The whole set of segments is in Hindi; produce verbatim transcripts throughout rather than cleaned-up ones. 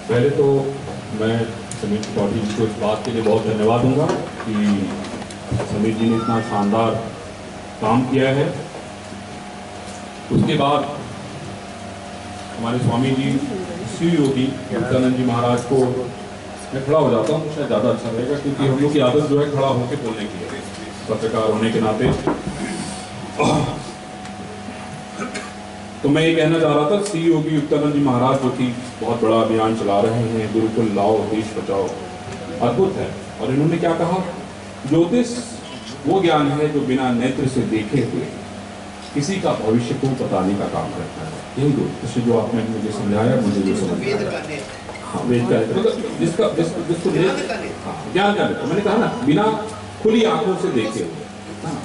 पहले तो मैं समीर त्रिपाठी जी को इस बात के लिए बहुत धन्यवाद दूंगा कि समीर जी ने इतना शानदार काम किया है। उसके बाद हमारे स्वामी जी श्री योगी युक्तानंद जी महाराज को मैं खड़ा हो जाता हूँ, शायद ज़्यादा अच्छा रहेगा, क्योंकि हम लोग की आदत जो है खड़ा होकर बोलने की है पत्रकार होने के नाते। तो मैं ये कहना चाह रहा था, श्री योगी युक्तानंद जी महाराज जो कि बहुत बड़ा अभियान चला रहे हैं, गुरुकुल लाओ देश बचाओ, अद्भुत है। और इन्होंने क्या कहा, ज्योतिष वो ज्ञान है जो बिना नेत्र से देखे हुए किसी का भविष्य को बताने का काम करता है। यही ज्योतिष जो आपने मुझे समझाया, मुझे जो समझ आया, हाँ वेद का मतलब जिसका जिस जिसको हाँ ज्ञान का मैंने कहा ना, बिना खुली आंखों से देखे हुए।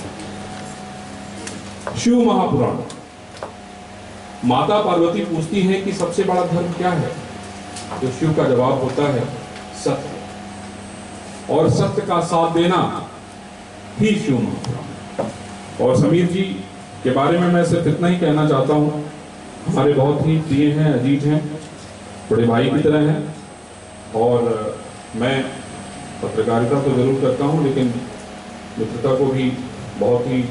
शिव महापुराण, माता पार्वती पूछती है कि सबसे बड़ा धर्म क्या है, तो शिव का जवाब होता है सत्य, और सत्य का साथ देना ही शिव महापुराण। और समीर जी के बारे में मैं सिर्फ इतना ही कहना चाहता हूँ, हमारे बहुत ही प्रिय हैं, अजीज हैं, बड़े भाई की तरह हैं। और मैं पत्रकारिता तो जरूर करता हूँ, लेकिन मित्रता को भी बहुत ही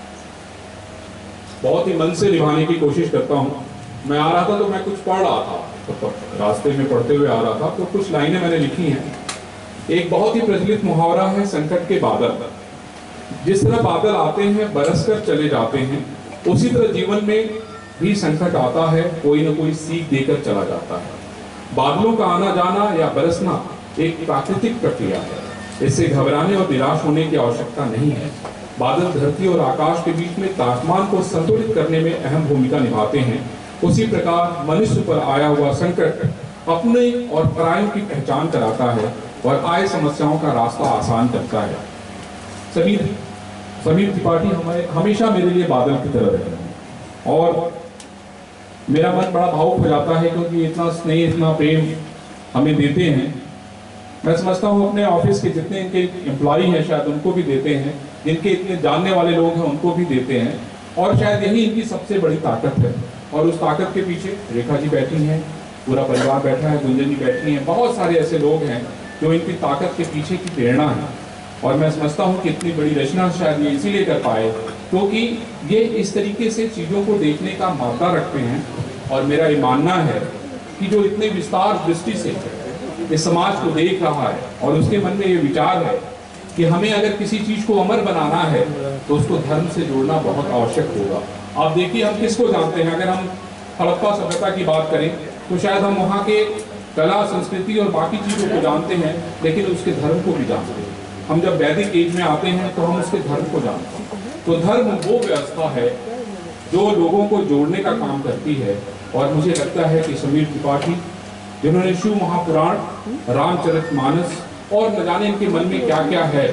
बहुत ही मन से निभाने की कोशिश करता हूँ। मैं आ रहा था तो मैं कुछ पढ़ रहा था, तो रास्ते में पढ़ते हुए आ रहा था, तो कुछ लाइनें मैंने लिखी हैं। एक बहुत ही प्रचलित मुहावरा है, संकट के बादल। जिस तरह बादल आते हैं बरस कर चले जाते हैं, उसी तरह जीवन में भी संकट आता है, कोई ना कोई सीख देकर चला जाता है। बादलों का आना जाना या बरसना एक प्राकृतिक प्रक्रिया है, इससे घबराने और निराश होने की आवश्यकता नहीं है। बादल धरती और आकाश के बीच में तापमान को संतुलित करने में अहम भूमिका निभाते हैं। उसी प्रकार मनुष्य पर आया हुआ संकट अपने और परायों की पहचान कराता है और आए समस्याओं का रास्ता आसान करता है। समीर समीर त्रिपाठी हमारे हमेशा मेरे लिए बादल की तरह रहे हैं, और मेरा मन बड़ा भावुक हो जाता है, क्योंकि इतना स्नेह, इतना प्रेम हमें देते हैं। मैं समझता हूँ अपने ऑफिस के जितने इनके एम्प्लॉई हैं शायद उनको भी देते हैं, जिनके इतने जानने वाले लोग हैं उनको भी देते हैं, और शायद यही इनकी सबसे बड़ी ताकत है। और उस ताकत के पीछे रेखा जी बैठी हैं, पूरा परिवार बैठा है, गुंजन जी बैठी हैं, बहुत सारे ऐसे लोग हैं जो इनकी ताकत के पीछे की प्रेरणा है। और मैं समझता हूँ कि इतनी बड़ी रचना शायद ये इसीलिए कर पाए क्योंकि ये इस तरीके से चीज़ों को देखने का मादा रखते हैं। और मेरा ये मानना है कि जो इतने विस्तार दृष्टि से इस समाज को देख रहा है और उसके मन में ये विचार है कि हमें अगर किसी चीज को अमर बनाना है तो उसको धर्म से जोड़ना बहुत आवश्यक होगा। आप देखिए, हम किसको जानते हैं, अगर हम हड़प्पा सभ्यता की बात करें तो शायद हम वहाँ के कला, संस्कृति और बाकी चीजों को जानते हैं, लेकिन उसके धर्म को भी जानते हैं। हम जब वैदिक एज में आते हैं तो हम उसके धर्म को जानते हैं। तो धर्म वो व्यवस्था है जो लोगों को जोड़ने का काम करती है। और मुझे लगता है कि समीर त्रिपाठी, जिन्होंने शिव महापुराण, रामचरितमानस और न जाने इनके मन में क्या क्या है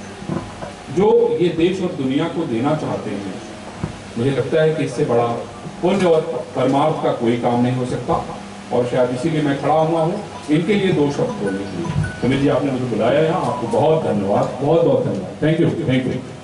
जो ये देश और दुनिया को देना चाहते हैं, मुझे लगता है कि इससे बड़ा पुण्य और परमार्थ का कोई काम नहीं हो सकता। और शायद इसीलिए मैं खड़ा हुआ हूँ इनके लिए दो शब्द बोलने के लिए। समीर जी, आपने मुझे बुलाया यहाँ, आपको बहुत धन्यवाद, बहुत बहुत धन्यवाद। Thank you, thank you.